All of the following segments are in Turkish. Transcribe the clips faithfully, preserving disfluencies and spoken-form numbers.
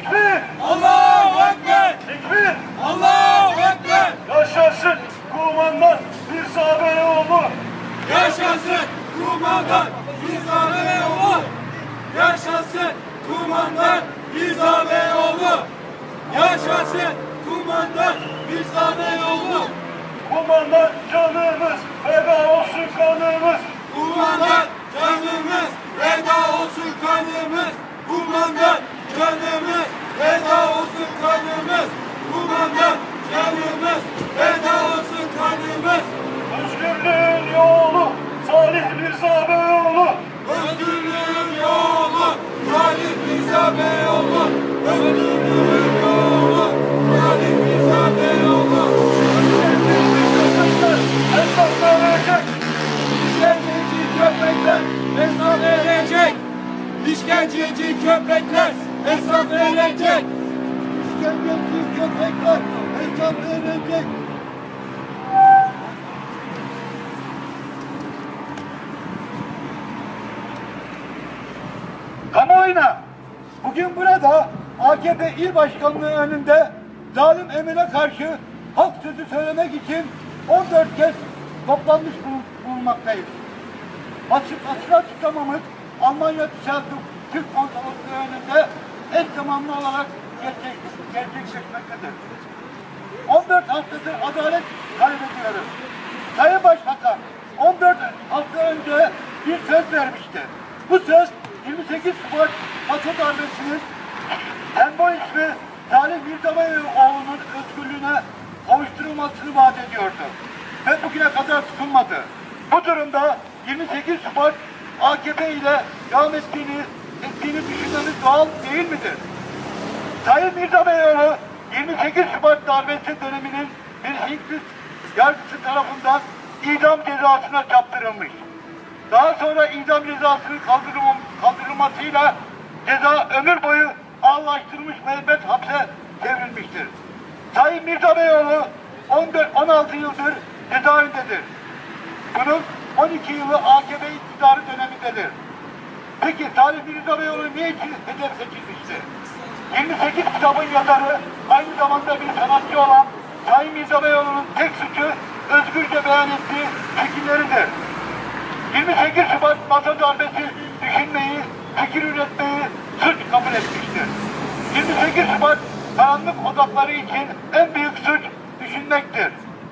Tekbir! Allahu Ekber! Tekbir! Allahu Ekber! Yaşasın kumandan Mirza Beyoğlu! Yaşasın kumandan Mirza Beyoğlu! Yaşasın kumandan Mirza Beyoğlu! Yaşasın kumandan Mirza Beyoğlu! Kumandan canımız, feda olsun kanımız! Kumandan canımız, feda olsun kanımız! Kumandan canımız, feda olsun kanımız! Kumandan canımız, feda olsun kanımız! Özgürlüğün yolu Salih Mirza Beyoğlu! Özgürlüğün yolu Salih Mirza Beyoğlu! Özgürlüğün yolu Salih Mirza Beyoğlu! Hesap verecek! İşkenceci köpekler hesap verecek! İşkenceci köpekler hesap verecek! İşkenceci köpekler hesap verecek! Kamuoyuna bugün burada A K P İl Başkanlığı önünde zalim emine karşı halk sözü söylemek için on dört kez toplanmış bulunmaktayız. Açık açık açıklamamız Almanya Düsseldorf Türk Konsolosluğu önünde eş zamanlı olarak gerçek, gerçekleşmektedir. on dört haftadır adalet talep ediyoruz. Sayın Başbakan on dört hafta önce bir söz vermişti. Bu söz yirmi sekiz Şubat Batı darbesinin sembol ismi Salih Mirza Beyoğlu'nun özgürlüğüne kavuşturulmasını vaat ediyordu. Ve bugüne kadar tutulmadı. Bu durumda yirmi sekiz Şubat A K P ile devam ettiğini, ettiğini düşünmemiz doğal değil midir? Sayın Mirza Beyoğlu yirmi sekiz Şubat darbesi döneminin bir Hintli yargısı tarafından idam cezasına çarptırılmış. Daha sonra idam cezasının kaldırılmasıyla ceza ömür boyu ağırlaştırılmış müebbet hapse çevrilmiştir. Sayın Mirza Beyoğlu on dört on altı yıldır cezaevindedir. Bunun on iki yılı A K P iktidarı dönemindedir. Peki Salih Mirza Beyoğlu niye için hedef seçilmişti? yirmi sekiz kitabın yazarı, aynı zamanda bir sanatçı olan Sayın Mirza Beyoğlu'nun tek suçu özgürce beyan ettiği fikirleridir. yirmi sekiz Şubat masa darbesi düşünmeyi, fikir üretmeyi suç kabul etmiştir. yirmi sekiz Şubat karanlık odakları için en büyük suç düşünmektir.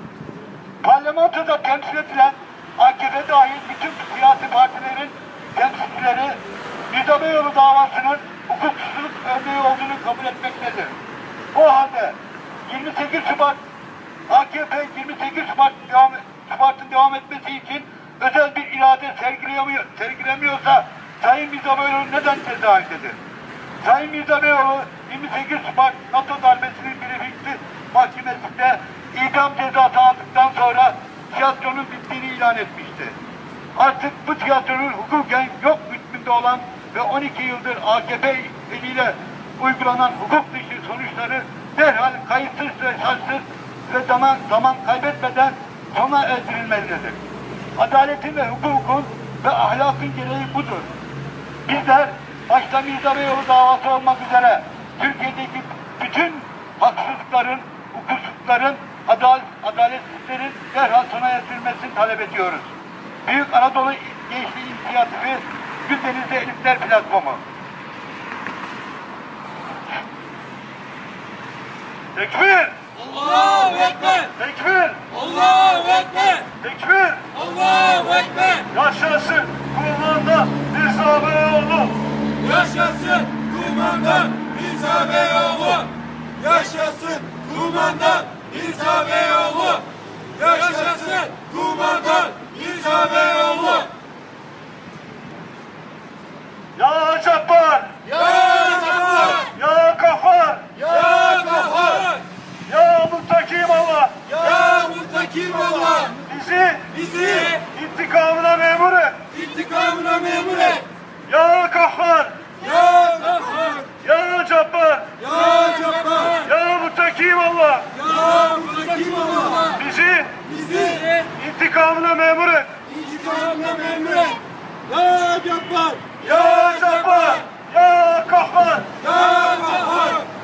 Parlamentoda temsil edilen A K P dahil bütün siyasi partilerin temsilcileri Mirza Beyoğlu davasının hukuksuzluk örneği olduğunu kabul etmektedir. O halde yirmi sekiz Şubat A K P yirmi sekiz Şubat devam, Şubat'ın devam etmesi için özel bir irade sergilemiyor, sergilemiyorsa Sayın Mirza Beyoğlu neden cezaevindedir? Sayın Mirza Beyoğlu yirmi sekiz Şubat NATO darbesinin birlikte mahkemesinde idam cezası aldıktan sonra tiyatronun bittiğini ilan etmişti. Artık bu tiyatronun hukuken yok hükmünde olan ve on iki yıldır A K P eliyle uygulanan hukuk dışı sonuçları derhal kayıtsız ve şartsız ve zaman, zaman kaybetmeden sona erdirilmelidir. Adaletin ve hukukun ve ahlakın gereği budur. Bizler başta Mirza Beyoğlu davası olmak üzere Türkiye'deki bütün haksızlıkların, hukuksuzlukların, adalet, adaletsizlerin derhal sona erdirilmesini talep ediyoruz. Büyük Anadolu Gençliği İnisiyatifi Güldeniz'de Elifler Platformu. Tekbir! Allahu Ekber! Tekbir! Allahu Ekber! Tekbir! Allahu Ekber! Yaşasın kumandan Mirza Beyoğlu! Yaşasın kumandan Mirza Beyoğlu! Yaşasın kumandan Mirza Beyoğlu! Yaşasın kumandan Mirza Beyoğlu! Ya Cabbar! Ya Cabbar! Ya Kahhar! Ya Kahhar! Ya Muttakim Allah! Ya Muttakim Allah! Bizi, Bizi intikamına memur et! intikamına memur et! Ya Kahhar! Ya Kahhar! Ya Cabbar! Ya Cabbar! Ya Muttakim Allah! Ya Muttakim Allah! Bizi Bizi intikamına memur et! intikamına memur et! Ya Cabbar! Ya Cabbar! Ya Kahhar! Ya Kahhar!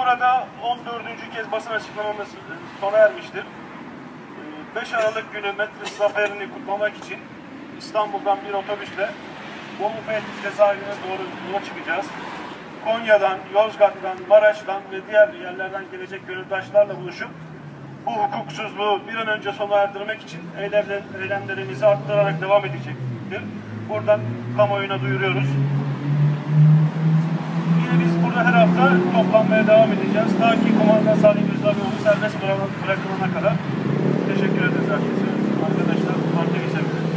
burada on dördüncü kez basın açıklamamız sona ermiştir. beş Aralık günü Metris zaferini kutlamak için İstanbul'dan bir otobüsle Bolu Fethiye cezaevine doğru yola çıkacağız. Konya'dan, Yozgat'tan, Maraş'tan ve diğer yerlerden gelecek gönüldaşlarla buluşup bu hukuksuzluğu bir an önce sona erdirmek için eylemlerimizi arttırarak devam edecektir. Buradan kamuoyuna duyuruyoruz. Yine biz burada her hafta toplanmaya devam edeceğiz. Ta ki Komandan Salih Mirzabioğlu serbest bırakılana kadar. Teşekkür ederiz herkese. Arkadaşlar, parti geçebiliriz.